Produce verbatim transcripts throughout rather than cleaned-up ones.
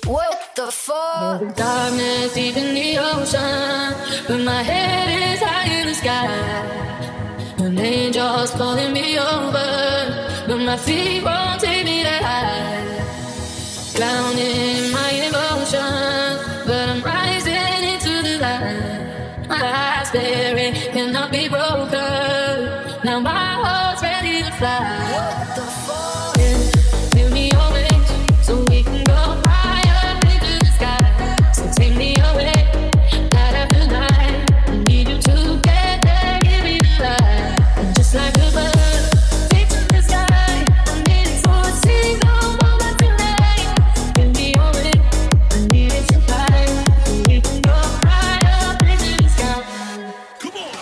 What the fuck? The darkness deep in the ocean, but my head is high in the sky. An angel's calling me over, but my feet won't take me that high. Drowning in my emotions, but I'm rising into the light. My eyes staring cannot be broken. Now my heart's ready to fly. What the fuck? Yeah, give me your wings so we can go higher into the sky. So take me away, night after night. I need you to get there, give me the light. And just like a bird, take to the sky. I need it for a single moment tonight. Give me your wings, I need it to fly. So we can go higher into the sky. Come on.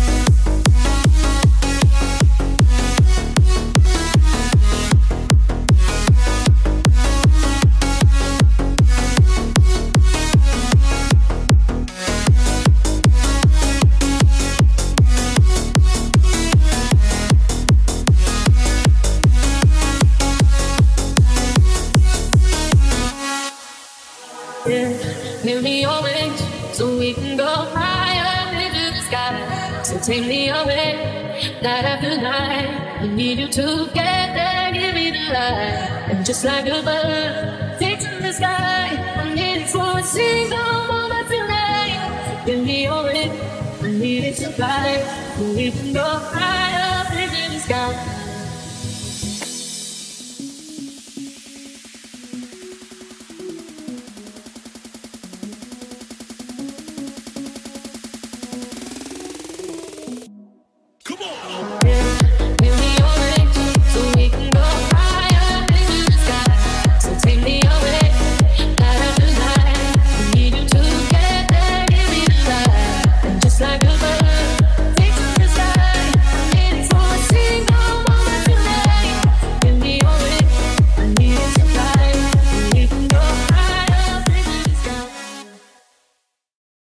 Yeah, give me your wings so we can go higher into the sky. So take me away, night after night. I need you to get there, give me the light. And just like a bird, take to the sky. I need it for a single moment tonight. Give me your wings, I need it to fly. So we can go higher into the sky.